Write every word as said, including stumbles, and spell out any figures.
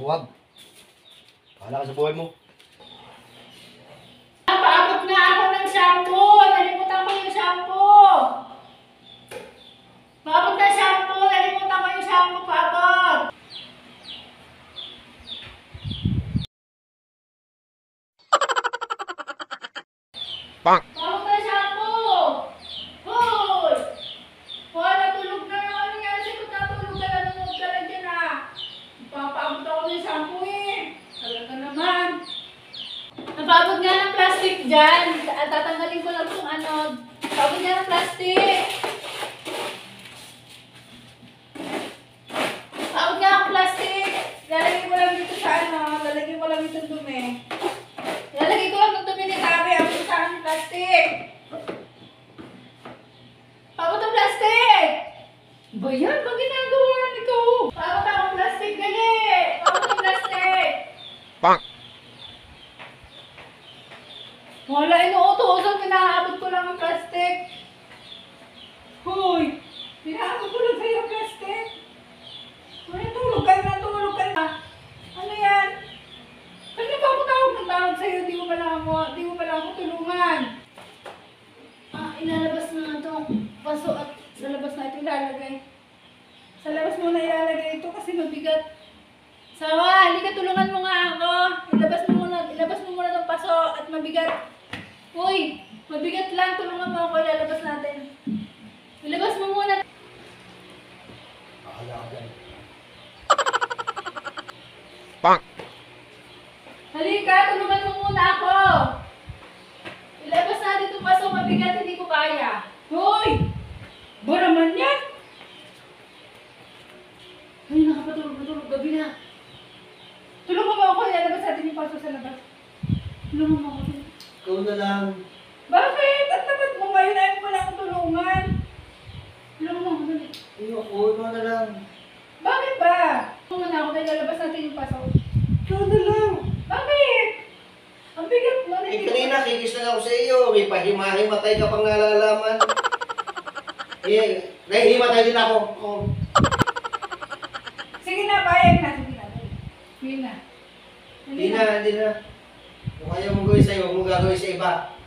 Huwag. Bahala ka sa buhay mo. Paabot nga ako ng shampoo! Nalimutan ko yung shampoo! Paabot na shampoo! Nalimutan ko yung shampoo! Paabot! Pang! Paabot na shampoo! Hoy! Hoy! Natulog na yung ano nga. Kasi kung natulog ka, nanonood ka na dyan ah. Papaabot ako ng shampoo eh. Talaga naman. Napabot nga ng plastic dyan. At tatanggalin ko lang itong ano. Napabot nga ng plastic. Napabot nga ng plastic. Lalagay ko lang dito sa ano. Lalagay ko lang itong dumi. Lalagay ko lang itong dumi ni Tabi. Ang sa akin yung plastic. Napabot ang plastic. Ba yan? Ba ginagawa nito? Napabot ang plastic. Gali. Napabot ang plastic. Pang! Wala, inuutosan, pinaabot ko lang ang plastic. Hoy, pinaabot ko lang sa'yo ang plastic. Hoy, tulog ka na, tulog ka na. Ano yan? Kasi pa ako tawag ng tawag sa'yo, di mo pala ako, di mo pala ako tulungan. Ah, ilalabas na nga itong paso at sa labas na ito ilalagay. Sa labas mo na ilalagay ito kasi mabigat. Sawa, halika tulungan mo nga ako. Ilabas mo muna, ilabas mo muna itong paso at mabigat. Uy, mabigat lang. Tulungan mo ako. Ilalabas natin. Ilabas mo muna. Bahala ka dyan. Pang! Halika, tulungan mo muna ako. Ilabas natin itong paso. Mabigat, hindi ko kaya. Hoy! Ba naman yan? Ay, nakapatulog-patulog. Gabi na. Tulungan mo ako. Ilalabas natin yung paso sa labas. Tulungan mo ako. Ikaw na lang. Bakit? At dapat mo ngayon ay mo lang tulungan. Tulungan mo ako dali. Ayoko, ikaw na lang. Bakit ba? Tulungan na ako dahil lalabas natin yung paso. Ikaw na lang. Bakit? Ang bigat mo na. Eh, kanina, kikis na ako sa iyo. May pahimahimatay ka pang nalalaman. Eh, nahihimatay din ako. Oh. Sige na, bayag na. Sige na. Sige na. Hindi na, hindi na. Kung ayaw mong gawin sa'yo, huwag mong gagawin sa iba.